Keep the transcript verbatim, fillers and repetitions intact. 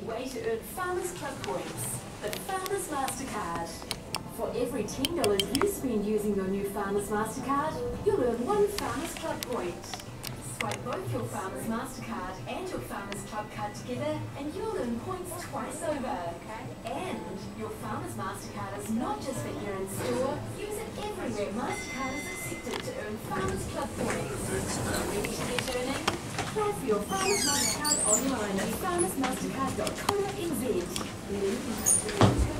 way to earn Farmers Club points, the Farmers MasterCard. For every ten dollars you spend using your new Farmers MasterCard, you'll earn one Farmers Club point. Swipe both your Farmers MasterCard and your Farmers Club card together and you'll earn points twice over. And your Farmers MasterCard is not just for here in store, use it everywhere MasterCard is accepted to earn Farmers Club points. Ready to get earning? Apply for your Farmers MasterCard online at farmers mastercard dot co dot n z.